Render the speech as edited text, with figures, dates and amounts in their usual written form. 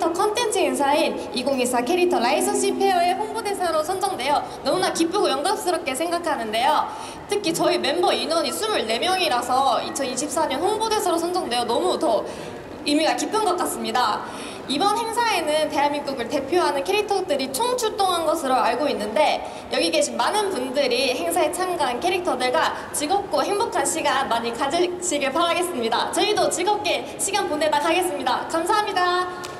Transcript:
캐릭터 컨텐츠 행사인 2024 캐릭터 라이선십 페어의 홍보대사로 선정되어 너무나 기쁘고 영광스럽게 생각하는데요. 특히 저희 멤버 인원이 24명이라서 2024년 홍보대사로 선정되어 너무 더 의미가 깊은 것 같습니다. 이번 행사에는 대한민국을 대표하는 캐릭터들이 총출동한 것으로 알고 있는데 여기 계신 많은 분들이 행사에 참가한 캐릭터들과 즐겁고 행복한 시간 많이 가지시길 바라겠습니다. 저희도 즐겁게 시간 보내다 가겠습니다. 감사합니다.